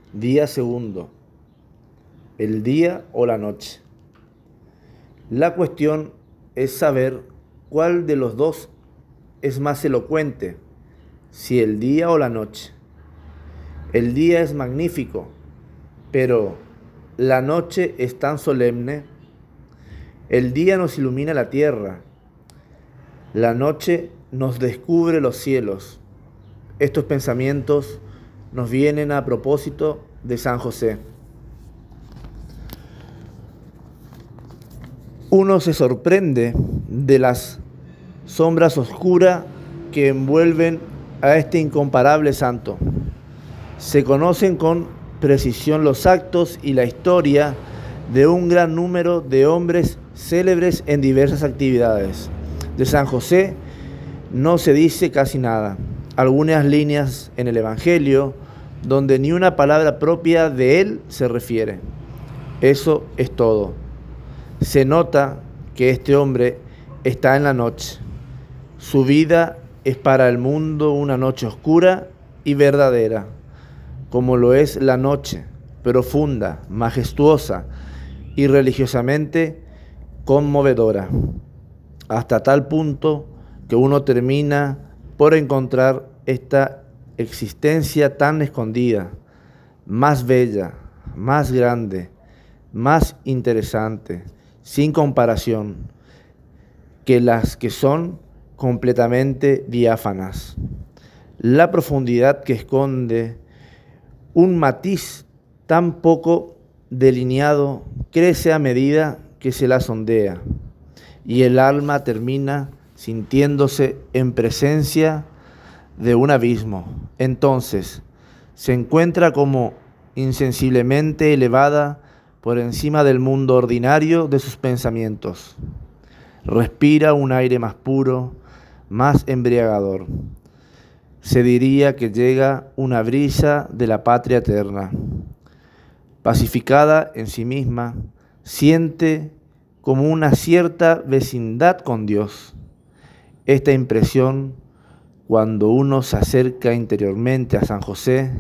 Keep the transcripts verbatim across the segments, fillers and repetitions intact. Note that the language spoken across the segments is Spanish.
Día segundo. El día o la noche. La cuestión es saber cuál de los dos es más elocuente, si el día o la noche. El día es magnífico, pero la noche es tan solemne. El día nos ilumina la tierra, la noche nos descubre los cielos. Estos pensamientos nos vienen a propósito de San José. Uno se sorprende de las sombras oscuras que envuelven a este incomparable santo. Se conocen con precisión los actos y la historia de un gran número de hombres célebres en diversas actividades. De San José no se dice casi nada. Algunas líneas en el Evangelio donde ni una palabra propia de él se refiere. Eso es todo. Se nota que este hombre está en la noche. Su vida es para el mundo una noche oscura y verdadera, como lo es la noche, profunda, majestuosa y religiosamente conmovedora, hasta tal punto que uno termina por encontrar esta existencia tan escondida, más bella, más grande, más interesante, sin comparación, que las que son completamente diáfanas. La profundidad que esconde un matiz tan poco delineado crece a medida que se la sondea, y el alma termina sintiéndose en presencia de un abismo. Entonces se encuentra como insensiblemente elevada por encima del mundo ordinario de sus pensamientos. Respira un aire más puro, más embriagador. Se diría que llega una brisa de la patria eterna. Pacificada en sí misma, siente como una cierta vecindad con Dios. Esta impresión, cuando uno se acerca interiormente a San José,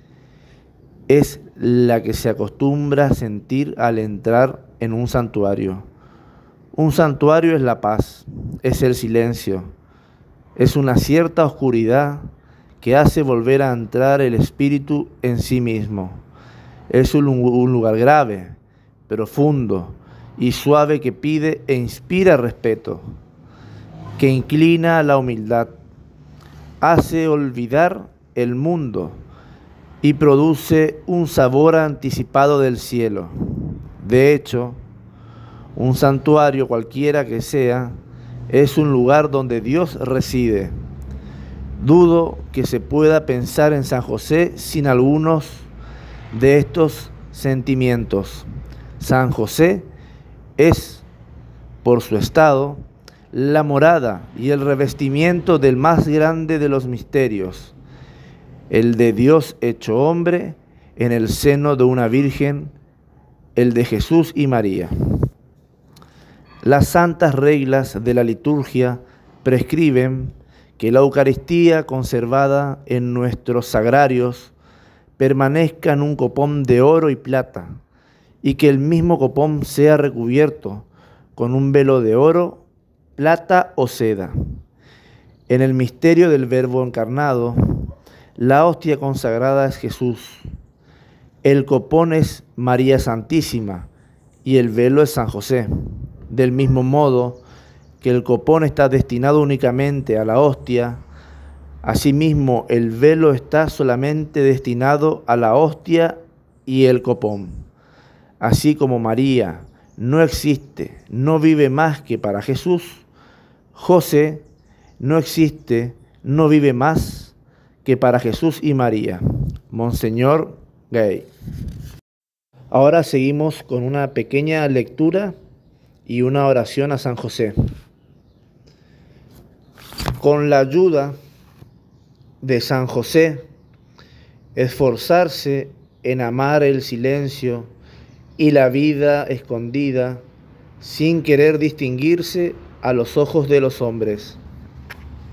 es la que se acostumbra a sentir al entrar en un santuario. Un santuario es la paz, es el silencio, es una cierta oscuridad que hace volver a entrar el espíritu en sí mismo. Es un, un lugar grave, profundo y suave que pide e inspira respeto, que inclina a la humildad, hace olvidar el mundo y produce un sabor anticipado del cielo. De hecho, un santuario cualquiera que sea, es un lugar donde Dios reside. Dudo que se pueda pensar en San José sin algunos de estos sentimientos. San José es, por su estado, la morada y el revestimiento del más grande de los misterios, el de Dios hecho hombre en el seno de una virgen, el de Jesús y María. Las santas reglas de la liturgia prescriben que la Eucaristía conservada en nuestros sagrarios permanezca en un copón de oro y plata, y que el mismo copón sea recubierto con un velo de oro, plata o seda. En el misterio del Verbo encarnado, la hostia consagrada es Jesús, el copón es María Santísima y el velo es San José. Del mismo modo que el copón está destinado únicamente a la hostia, asimismo el velo está solamente destinado a la hostia y el copón. Así como María no existe, no vive más que para Jesús, José no existe, no vive más que para Jesús y María. Monseñor Gay. Ahora seguimos con una pequeña lectura y una oración a San José. Con la ayuda de San José, esforzarse en amar el silencio y la vida escondida sin querer distinguirse a los ojos de los hombres.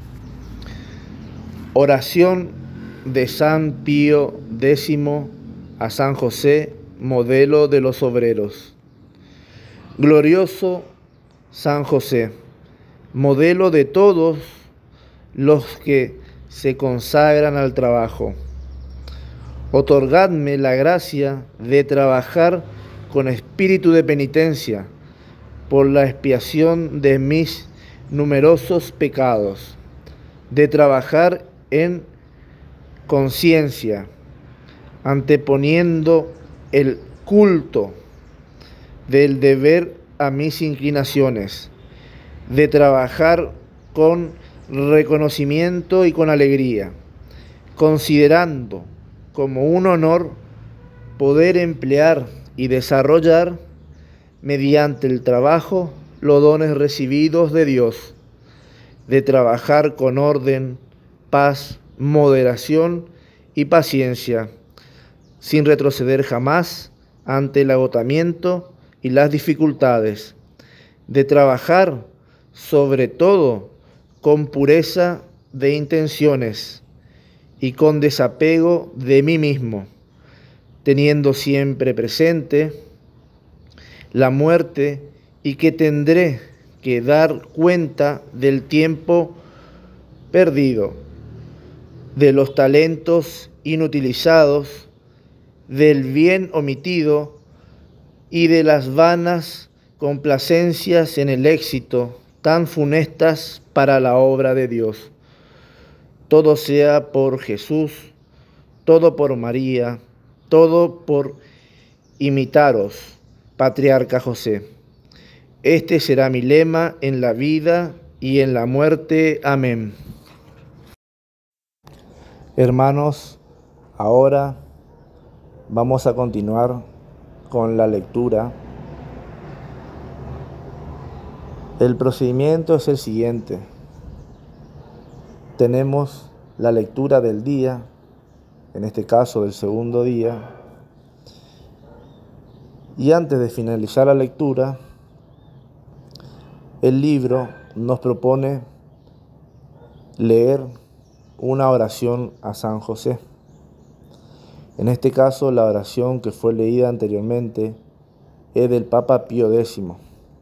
Oración de San Pío X a San José, modelo de los obreros. Glorioso San José, modelo de todos los que se consagran al trabajo. Otorgadme la gracia de trabajar con espíritu de penitencia por la expiación de mis numerosos pecados, de trabajar en conciencia, anteponiendo el culto del deber a mis inclinaciones, de trabajar con reconocimiento y con alegría, considerando como un honor poder emplear y desarrollar mediante el trabajo los dones recibidos de Dios, de trabajar con orden, paz, moderación y paciencia, sin retroceder jamás ante el agotamiento y las dificultades, de trabajar sobre todo con pureza de intenciones y con desapego de mí mismo, teniendo siempre presente la muerte y que tendré que dar cuenta del tiempo perdido, de los talentos inutilizados, del bien omitido y de las vanas complacencias en el éxito tan funestas para la obra de Dios. Todo sea por Jesús, todo por María, todo por imitaros, Patriarca José. Este será mi lema en la vida y en la muerte. Amén. Hermanos, ahora vamos a continuar con la lectura. El procedimiento es el siguiente. Tenemos la lectura del día, en este caso del segundo día, y antes de finalizar la lectura, el libro nos propone leer una oración a San José. En este caso, la oración que fue leída anteriormente es del Papa Pío décimo.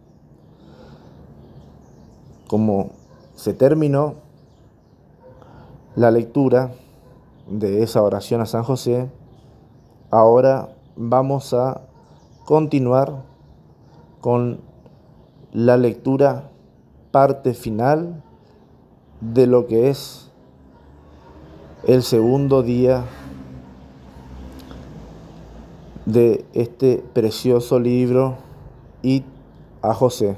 Como se terminó la lectura de esa oración a San José, ahora vamos a continuar con la lectura parte final de lo que es el segundo día de este precioso libro, Id a José.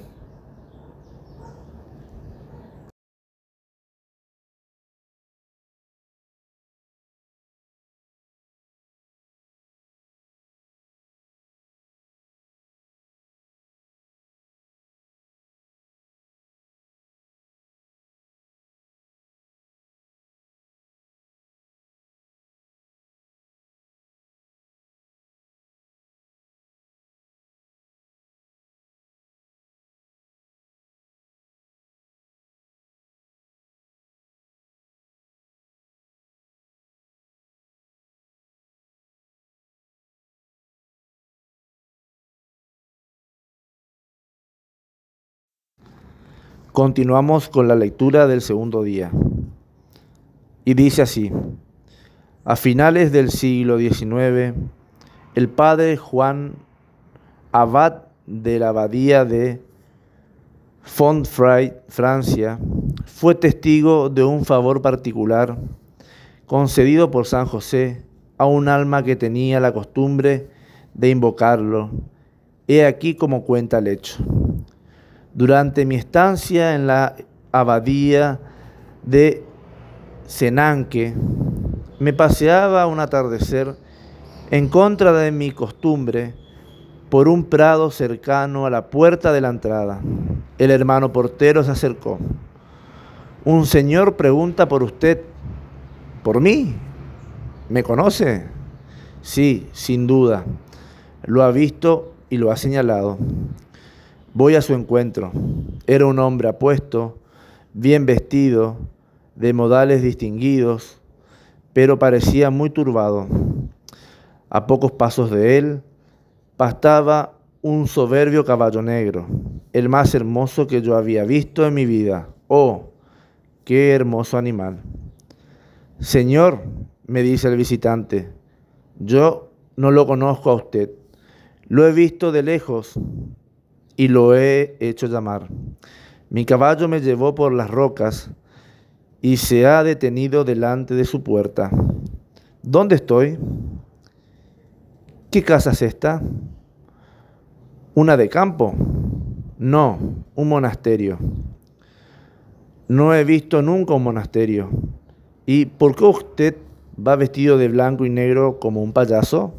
Continuamos con la lectura del segundo día. Y dice así: a finales del siglo diecinueve, el padre Juan, abad de la abadía de Fontfroid, Francia, fue testigo de un favor particular concedido por San José a un alma que tenía la costumbre de invocarlo. He aquí cómo cuenta el hecho. Durante mi estancia en la abadía de Senanque, me paseaba un atardecer en contra de mi costumbre por un prado cercano a la puerta de la entrada. El hermano portero se acercó. Un señor pregunta por usted. ¿Por mí? ¿Me conoce? Sí, sin duda. Lo ha visto y lo ha señalado. Voy a su encuentro. Era un hombre apuesto, bien vestido, de modales distinguidos, pero parecía muy turbado. A pocos pasos de él pastaba un soberbio caballo negro, el más hermoso que yo había visto en mi vida. ¡Oh, qué hermoso animal! Señor, me dice el visitante, yo no lo conozco a usted. Lo he visto de lejos y lo he hecho llamar. Mi caballo me llevó por las rocas y se ha detenido delante de su puerta. ¿Dónde estoy? ¿Qué casa es esta? ¿Una de campo? No, un monasterio. No he visto nunca un monasterio. ¿Y por qué usted va vestido de blanco y negro como un payaso?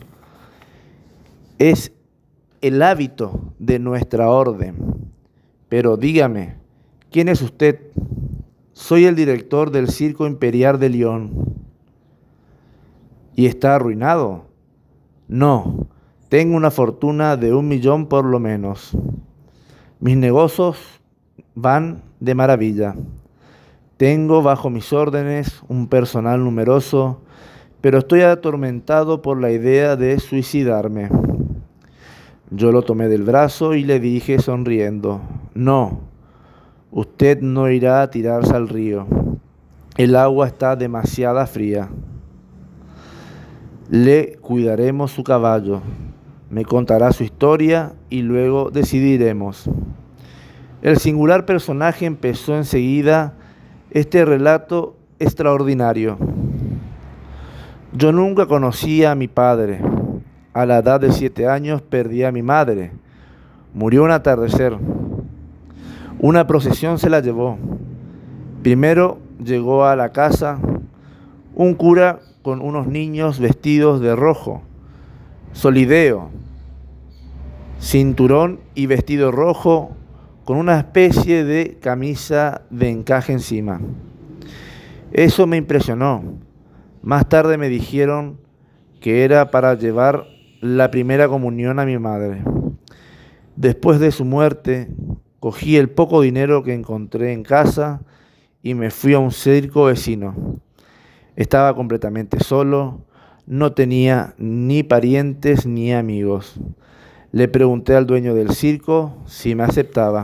Es el hábito de nuestra orden. Pero dígame, ¿quién es usted? Soy el director del Circo Imperial de Lyon. ¿Y está arruinado? No, tengo una fortuna de un millón por lo menos. Mis negocios van de maravilla. Tengo bajo mis órdenes un personal numeroso, pero estoy atormentado por la idea de suicidarme. Yo lo tomé del brazo y le dije sonriendo, no, usted no irá a tirarse al río. El agua está demasiado fría. Le cuidaremos su caballo, me contará su historia y luego decidiremos. El singular personaje empezó enseguida este relato extraordinario. Yo nunca conocí a mi padre. A la edad de siete años perdí a mi madre. Murió un atardecer. Una procesión se la llevó. Primero llegó a la casa un cura con unos niños vestidos de rojo, solideo, cinturón y vestido rojo, con una especie de camisa de encaje encima. Eso me impresionó. Más tarde me dijeron que era para llevar la primera comunión a mi madre. Después de su muerte, cogí el poco dinero que encontré en casa y me fui a un circo vecino. Estaba completamente solo, no tenía ni parientes ni amigos. Le pregunté al dueño del circo si me aceptaba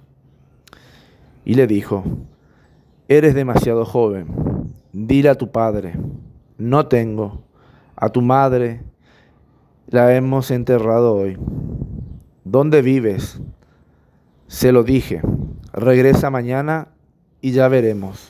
y le dijo, eres demasiado joven, dile a tu padre, no tengo, a tu madre la hemos enterrado hoy. ¿Dónde vives? Se lo dije, regresa mañana y ya veremos.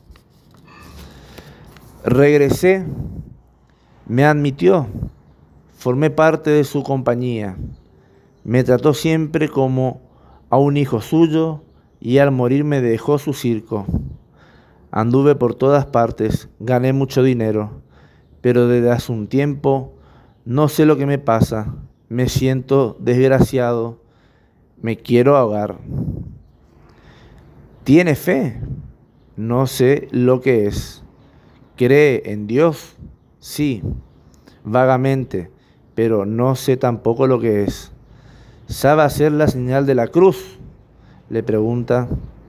Regresé, me admitió, formé parte de su compañía. Me trató siempre como a un hijo suyo y al morir me dejó su circo. Anduve por todas partes, gané mucho dinero, pero desde hace un tiempo no sé lo que me pasa. Me siento desgraciado, me quiero ahogar. ¿Tiene fe? No sé lo que es. ¿Cree en Dios? Sí, vagamente, pero no sé tampoco lo que es. ¿Sabe hacer la señal de la cruz?, le pregunta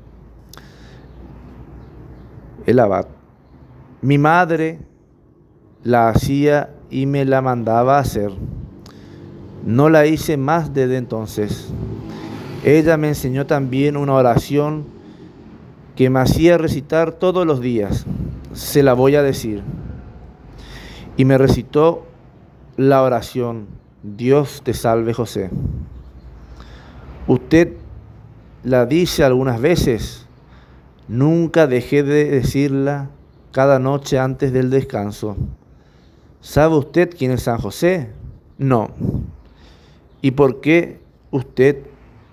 el abad. Mi madre la hacía y me la mandaba a hacer. No la hice más desde entonces. Ella me enseñó también una oración que me hacía recitar todos los días. Se la voy a decir. Y me recitó la oración, Dios te salve José. Usted la dice algunas veces. Nunca dejé de decirla cada noche antes del descanso. ¿Sabe usted quién es San José? No. ¿Y por qué usted?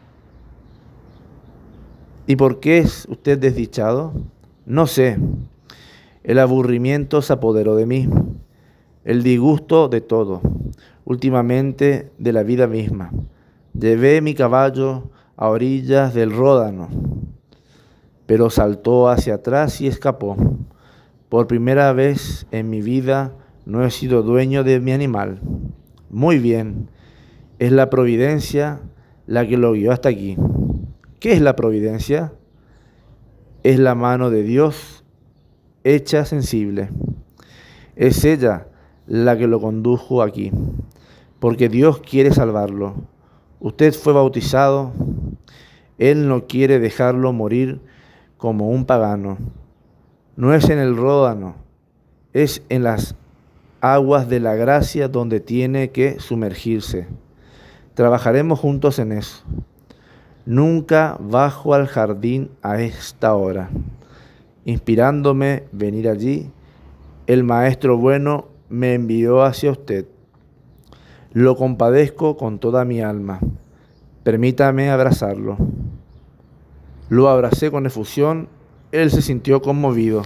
¿Y por qué es usted desdichado? No sé. El aburrimiento se apoderó de mí, el disgusto de todo, últimamente de la vida misma. Llevé mi caballo a orillas del Ródano, pero saltó hacia atrás y escapó. Por primera vez en mi vida no he sido dueño de mi animal. Muy bien, es la providencia la que lo guió hasta aquí. ¿Qué es la providencia? Es la mano de Dios hecha sensible. Es ella la que lo condujo aquí, porque Dios quiere salvarlo. Usted fue bautizado, Él no quiere dejarlo morir como un pagano. No es en el Ródano, es en las aguas de la gracia donde tiene que sumergirse. Trabajaremos juntos en eso. Nunca bajo al jardín a esta hora. Inspirándome venir allí, el Maestro bueno me envió hacia usted. Lo compadezco con toda mi alma. Permítame abrazarlo. Lo abracé con efusión. Él se sintió conmovido.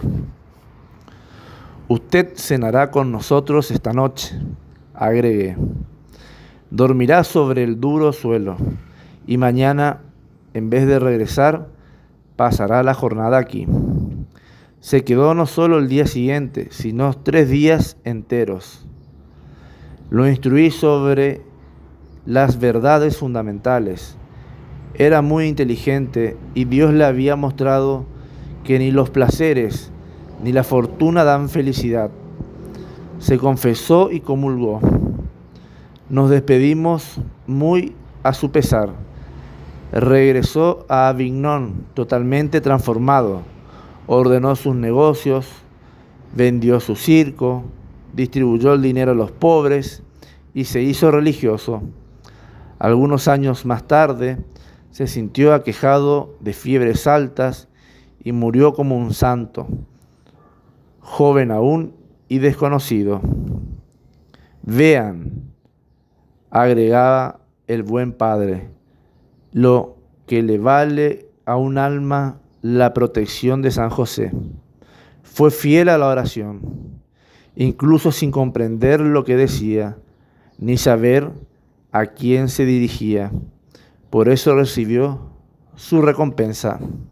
Usted cenará con nosotros esta noche, agregué. Dormirá sobre el duro suelo y mañana, en vez de regresar, pasará la jornada aquí. Se quedó no solo el día siguiente, sino tres días enteros. Lo instruí sobre las verdades fundamentales. Era muy inteligente y Dios le había mostrado que ni los placeres ni la fortuna dan felicidad. Se confesó y comulgó. Nos despedimos muy a su pesar. Regresó a Avignon totalmente transformado. Ordenó sus negocios, vendió su circo, distribuyó el dinero a los pobres y se hizo religioso. Algunos años más tarde se sintió aquejado de fiebres altas y murió como un santo, joven aún y desconocido. Vean, agregaba el buen padre, lo que le vale a un alma la protección de San José. Fue fiel a la oración, incluso sin comprender lo que decía, ni saber a quién se dirigía. Por eso recibió su recompensa.